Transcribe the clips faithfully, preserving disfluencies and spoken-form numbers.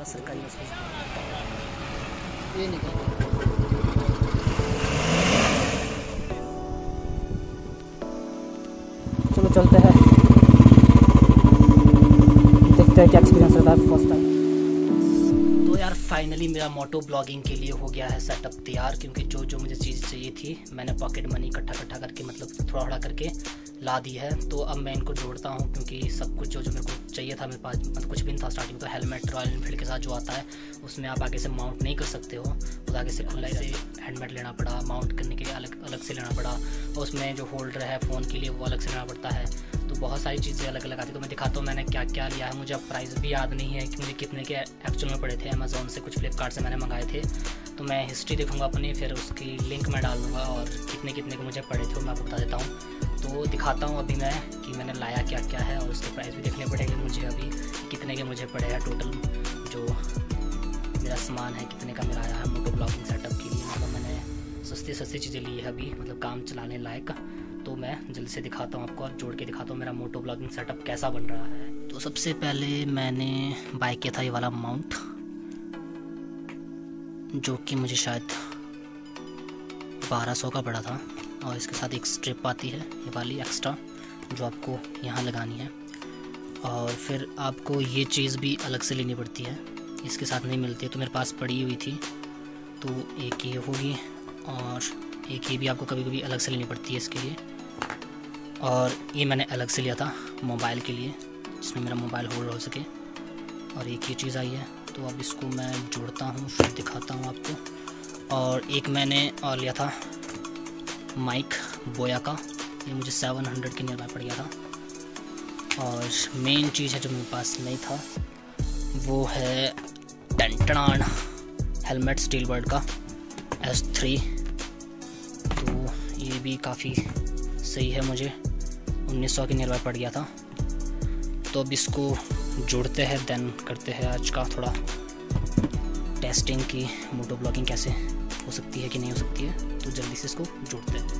सारा सरकारी हॉस्पिटल ये निकल गया। चलो चलते हैं, देखते हैं क्या एक्सपीरियंस रहता है फर्स्ट टाइम। तो यार फाइनली मेरा मोटो ब्लॉगिंग के लिए हो गया है सेटअप तैयार, क्योंकि जो जो मुझे चीज़ चाहिए थी मैंने पॉकेट मनी इकट्ठा इकट्ठा करके मतलब थोड़ा थोड़ा करके ला दी है। तो अब मैं इनको जोड़ता हूँ, क्योंकि सब कुछ जो जो मेरे को चाहिए था मेरे पास मतलब कुछ भी नहीं था स्टार्टिंग। तो हेलमेट रॉयल एनफील्ड के साथ जो आता है उसमें आप आगे से माउंट नहीं कर सकते हो, तो आगे से खुला से हेलमेट लेना पड़ा, माउंट करने के लिए अलग अलग से लेना पड़ा, और उसमें जो होल्डर है फ़ोन के लिए वो अलग से लेना पड़ता है। तो बहुत सारी चीज़ें अलग अलग आती। तो मैं दिखाता हूँ मैंने क्या क्या लिया है। मुझे अब प्राइस भी याद नहीं है कि मुझे कितने के एक्चुअल में पड़े थे। अमेज़ोन से कुछ फ्लिपकार्ट से मैंने मंगाए थे। तो मैं हिस्ट्री देखूँगा अपनी, फिर उसकी लिंक मैं डाल दूँगा और कितने कितने के मुझे पड़े थे वो मैं आपको बता देता हूँ। तो दिखाता हूँ अभी मैं कि मैंने लाया क्या क्या है, और उसके प्राइस भी देखने पड़ेंगे मुझे अभी कितने के मुझे पड़े हैं टोटल। जो मेरा सामान है कितने का मेरा आया है मोटो ब्लॉगिंग सेटअप के लिए। मतलब मैंने सस्ती सस्ती चीज़ें ली है अभी, मतलब काम चलाने लायक। तो मैं जल्दी से दिखाता हूँ आपको और जोड़ के दिखाता हूँ मेरा मोटो ब्लॉगिंग सेटअप कैसा बन रहा है। तो सबसे पहले मैंने बाय किया था ये वाला माउंट, जो कि मुझे शायद बारह सौ का पड़ा था, और इसके साथ एक स्ट्रिप आती है ये वाली एक्स्ट्रा जो आपको यहाँ लगानी है। और फिर आपको ये चीज़ भी अलग से लेनी पड़ती है, इसके साथ नहीं मिलती है। तो मेरे पास पड़ी हुई थी, तो एक ये होगी और एक ये भी आपको कभी कभी अलग से लेनी पड़ती है इसके लिए। और ये मैंने अलग से लिया था मोबाइल के लिए, जिसमें मेरा मोबाइल होल्ड हो सके। और एक ये चीज़ आई है, तो अब इसको मैं जोड़ता हूँ फिर दिखाता हूँ आपको। और एक मैंने और लिया था माइक बोया का, ये मुझे सेवन हंड्रेड के नियर बाय पड़ गया था। और मेन चीज़ है जो मेरे पास नहीं था वो है टेंटनान हेलमेट स्टील बर्ड का एस थ्री। तो ये भी काफ़ी सही है, मुझे उन्नीस सौ के नियर बाय पड़ गया था। तो अब इसको जोड़ते हैं, देन करते हैं आज का थोड़ा टेस्टिंग की मोटो ब्लॉगिंग कैसे हो सकती है कि नहीं हो सकती है। तो जल्दी से इसको जोड़ते हैं।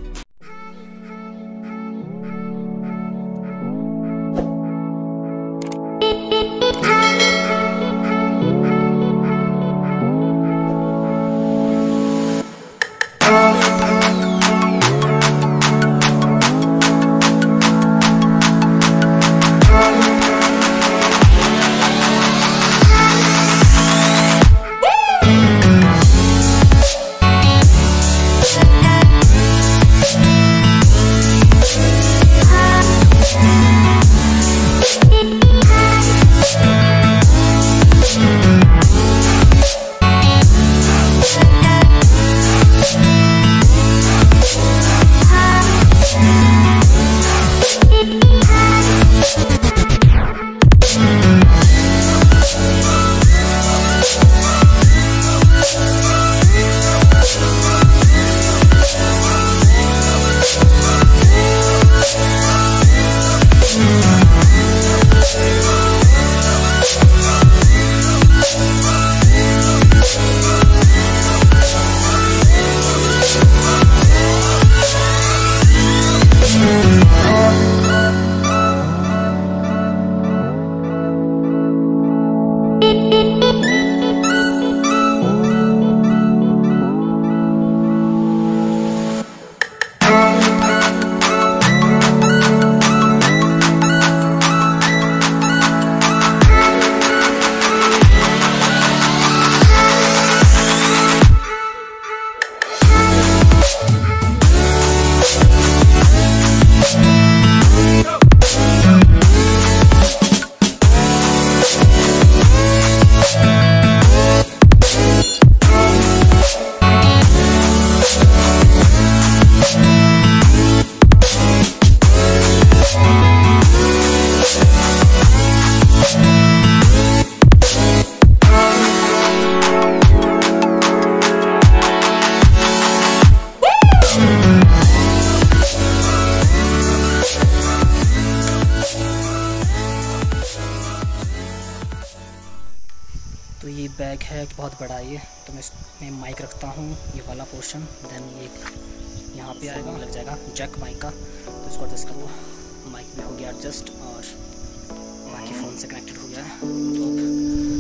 तो ये बैग है बहुत बड़ा ये, तो मैं इसमें माइक रखता हूँ ये वाला पोर्शन, देन ये यहाँ पे आएगा लग जाएगा जैक माइक का। तो इसको एडजस्ट करो, माइक में हो गया एडजस्ट और बाकी फ़ोन से कनेक्टेड हो गया है। तो चलते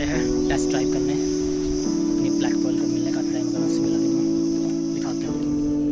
चलते हैं टेस्ट ड्राइव करने अपनी ब्लैक पर्ल को। मिलने का टाइम अगर उससे मिला नहीं तो दिखाते हैं।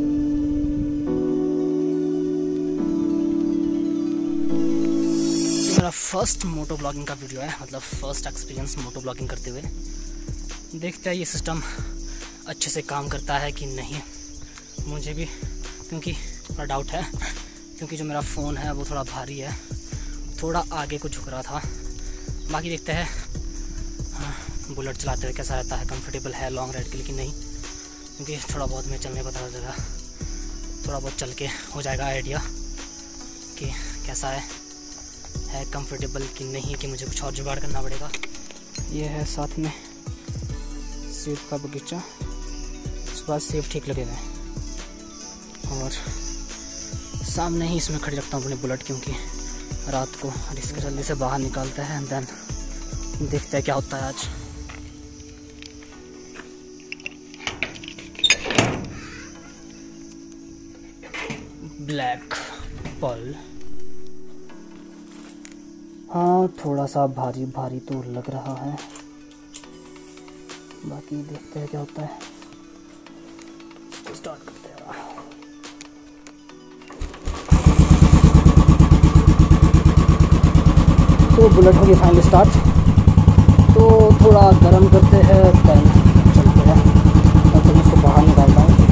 मेरा फर्स्ट मोटो ब्लॉगिंग का वीडियो है, मतलब फर्स्ट एक्सपीरियंस मोटो ब्लॉगिंग करते हुए। देखते हैं ये सिस्टम अच्छे से काम करता है कि नहीं, मुझे भी क्योंकि थोड़ा डाउट है, क्योंकि जो मेरा फ़ोन है वो थोड़ा भारी है, थोड़ा आगे को झुक रहा था। बाकी देखते हैं हाँ, बुलेट चलाते हुए कैसा रहता है, कंफर्टेबल है लॉन्ग राइड के लिए कि नहीं, क्योंकि थोड़ा बहुत मैं चलने पता चलेगा, थोड़ा बहुत चल के हो जाएगा आइडिया कि कैसा है है कंफर्टेबल कि नहीं, कि मुझे कुछ और जुगाड़ करना पड़ेगा। ये है साथ में सेब का बगीचा, उसके बाद सेब ठीक लगे हुए, और सामने ही इसमें खड़ी रखता हूँ अपनी बुलेट, क्योंकि रात को रिस्क जल्दी से बाहर निकालते हैं। देन देखते हैं क्या होता है आज। ब्लैक पर्ल, हाँ थोड़ा सा भारी भारी तो लग रहा है, बाकी देखते हैं क्या होता है। स्टार्ट करते हैं। तो बुलेट होगी फाइनली स्टार्ट, तो थोड़ा गर्म करते हैं, देन चलते हैं और तो इसको बाहर निकालता हूँ।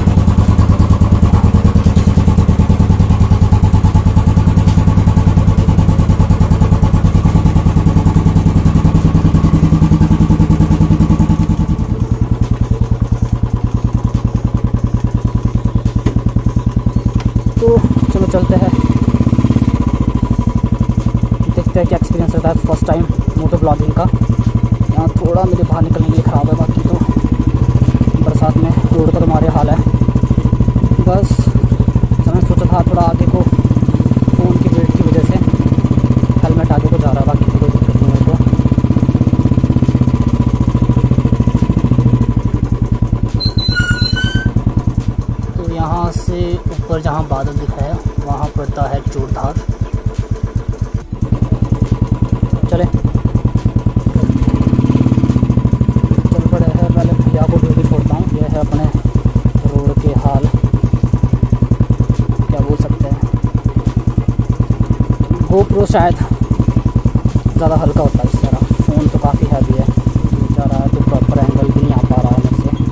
तो चलो चलते हैं, देखते हैं क्या एक्सपीरियंस रहता है फर्स्ट टाइम मोटो ब्लॉगिंग का। यहाँ थोड़ा मेरे बाहर निकलने के लिए ख़राब है, बाकी तो बरसात में रोड का तो हमारे हाल है। बस मैंने सोचा था थोड़ा आगे को फ़ोन की वेट की वजह से हेलमेट आगे को जा रहा है, बाकी तो कोई दिक्कत नहीं है। तो यहाँ से ऊपर जहाँ बादल दिखा है वहाँ पड़ता है चोरधार। चले चल पड़े हैं, पहले भैया को ड्यूटी छोड़ता हूँ। यह है अपने रोड के हाल, क्या बोल सकते हैं। गोप्रो शायद ज़्यादा हल्का होता है इस तरह, फ़ोन तो काफ़ी हैवी है, जा रहा है तो प्रॉपर एंगल भी नहीं आ पा रहा है मेरे से।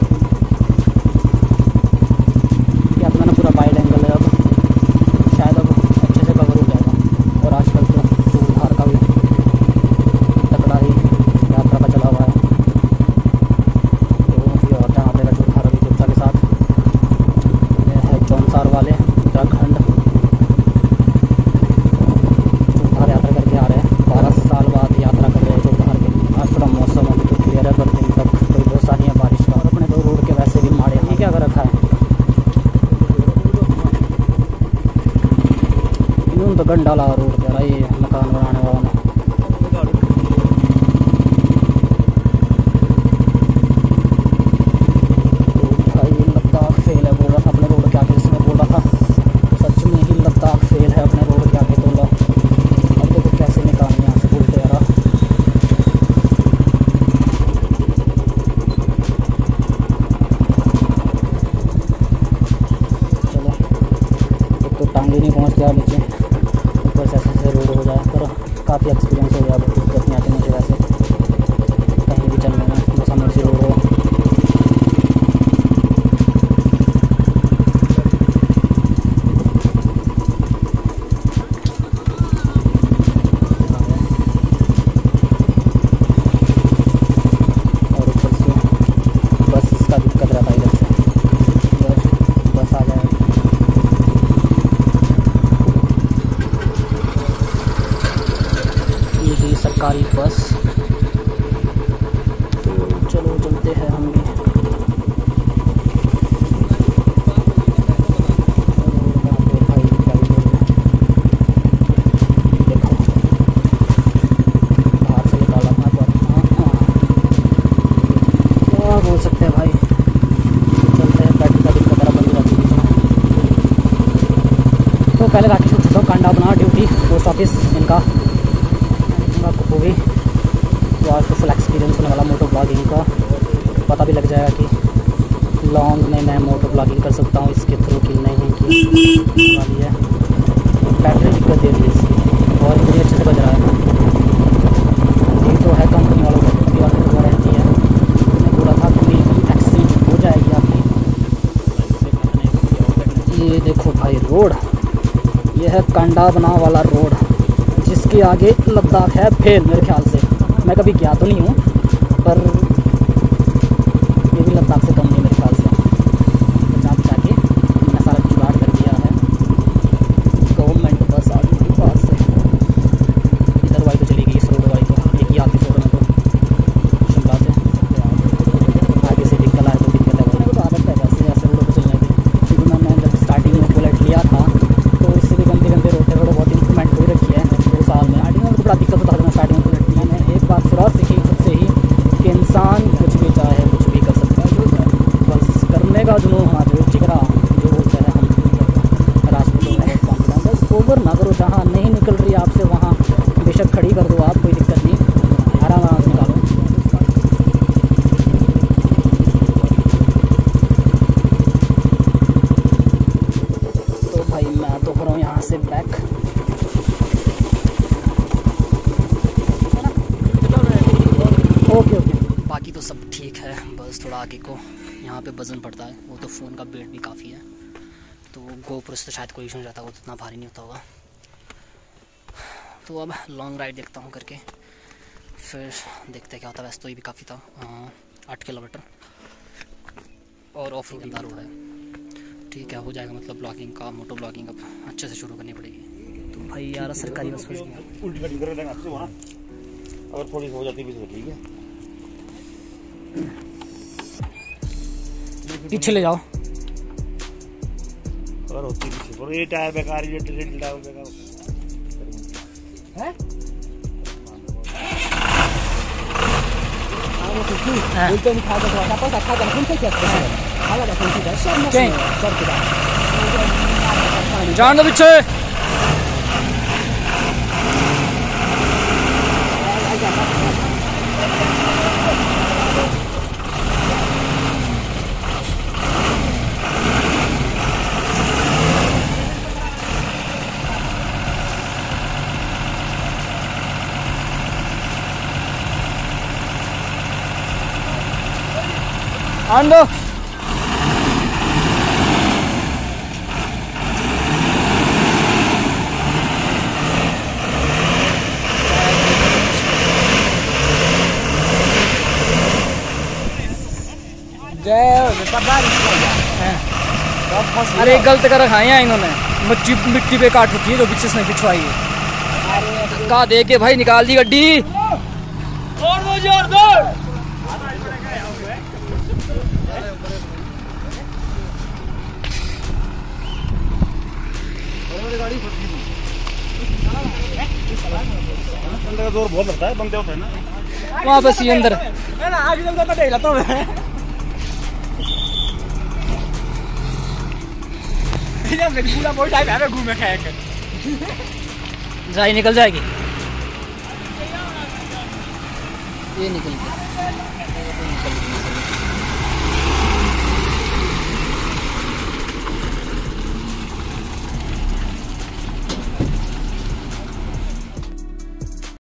क्या तो मैंने पूरा वाइड एंगल है, अब शायद अब अच्छे से कवर हो जाएगा। और आजकल तो चोरधार का भी तगड़ा ही यात्रा का चला हुआ है, तो ये और जहाँ पे चोरधार अभी गुप्ता के साथ। यह है जौनसार वाले उत्तराखंड, चोरधार यात्रा करके आ रहे हैं, बारह साल बाद यात्रा कर रहे हैं चोरधार के। आज थोड़ा मौसम अभी तो क्लियर है, पर दिन तक कोई बहुत सारी है बारिश का। और अपने तो रोड के वैसे भी माड़े हैं, क्या कर रखा है इन्होंने तो गंड डाला रोड पे, रहा ये मकान बनाने वालों ने। तो भाई लद्दाख फेल है बोल रहा था अपने रोड के आगे, इसमें बोल रहा था सच में ही लद्दाख फेल है अपने रोड के आगे। तो लो अब देखो कैसे निकालने यहाँ से बोलते यार। चलो एक तो टांगे नहीं पहुँच गया नीचे, ऊपर से ऐसे रोड हो जाए, पर काफ़ी एक्सपीरियंस हो गया, दिक्कत नहीं आती मुझे वैसे कहीं भी चलने में, बस मर्जी रोड हो। और ऊपर से बस इसका दिक्कत रहता है इधर से, इधर बस आ जाए। ये सरकारी बस, तो चलो चलते हैं हम भी। भाई देखो बाहर से निकाला था, पर हाँ हाँ क्या बोल सकते हैं भाई, चलते हैं। बैटरी का दिक्कत बंद हो जाती है। तो पहले राकेश को छूटा कांडा बना ड्यूटी पोस्ट ऑफिस इनका, आपको वो भी तो आज तो फुल एक्सपीरियंस होने वाला मोटो ब्लॉगिंग का। पता भी लग जाएगा कि लॉन्ग में मैं मोटो ब्लॉगिंग कर सकता हूँ इसके थ्रू कि नहीं कि वाली है। बैटरी दिक्कत दे रही है इसकी और मुझे अच्छे से बज रहा है। ये तो है कंपनी वालों की वारंटी है। मैंने बोला था पूरी एक्सचेंज हो जाएगी आपकी। ये देखो भाई रोड, ये है कंडा बना वाला रोड जिसके आगे लद्दाख है फेल मेरे ख्याल से। मैं कभी गया तो नहीं हूँ पर ये भी लद्दाख से कम नहीं मेरे ख्याल से। पंजाब जाके मैं सारा जुगाड़ कर दिया है। गवर्नमेंट बस आ गई मेरे पास से। इधर वाली तो चली गई, इस रोड वाली तो एक ही आती रोड में तो शिमला से आगे से निकल आए तो दिक्कत है। मेरे को तो आदत है वैसे ऐसे रोडों पर चलने की, क्योंकि मैंने जब स्टार्टिंग में बुलेट लिया था तो इससे भी गंदे गंदे रोड थे। थोड़ा बहुत इंप्रूवमेंट हो रखी है दो साल में। स्टार्टिंग में तो बड़ा दिक्कत होता था स्टार्टिंग में बुलेट। मैंने एक बात फिर और सीखी खुद से ही कि इंसान कुछ भी चाहे कुछ भी कर सकता है, बस करने का जुनून होना चाहिए, जिगरा जो बोलते हैं हम राजपूतों में कॉन्फिडेंस। बस ओवर ना करो, जहाँ नहीं निकल रही आपसे वहाँ बेशक खड़ी कर दो आप, कोई दिक्कत नहीं, आराम आराम से निकालो। तो भाई मैं तो हो रहा हूँ यहाँ से बैक। ओके ओके, बाकी तो सब ठीक है, बस थोड़ा आगे को यहाँ पे वजन पड़ता है। वो तो फ़ोन का वेट भी काफ़ी है, तो गोप्रो से तो शायद कोई इशू नहीं रहता, वो तो इतना भारी नहीं होता होगा। तो अब लॉन्ग राइड देखता हूँ करके, फिर देखते क्या होता है। वैसे तो ये भी काफ़ी था, आठ किलोमीटर और ऑफ रोड रोड है। ठीक है, हो जाएगा। मतलब ब्लॉगिंग का, मोटो ब्लॉगिंग अब अच्छे से शुरू करनी पड़ेगी। तो भाई यार सरकारी बस फंस गया। उल्टी गाड़ी कर देंगे आपसे वहाँ, अगर पुलिस हो जाती भी तो ठीक है। पीछे ले जाओ। और होती पीछे और ये टायर बेकार, ये टायर बेकार है। बोलते नहीं खाएगा तो आपस अच्छा कर कौन से क्या खाला का कौन सी है सब नहीं सर के जान दो पीछे। आंदो अरे गलत कर रखा है इन्होंने, मिट्टी मिट्टी पे काट रखी है जो पीछे से पिछवाई है। का दे के भाई निकाल दी गड्डी। और दो जोर दो। अंदर का जोर बहुत लगता है, बंदे होते हैं ना वहाँ बस ये अंदर आगे चलता था देख लेता मैं। पूरा बहुत टाइम है घूमे खाए जाए निकल जाएगी। ये निकल गया।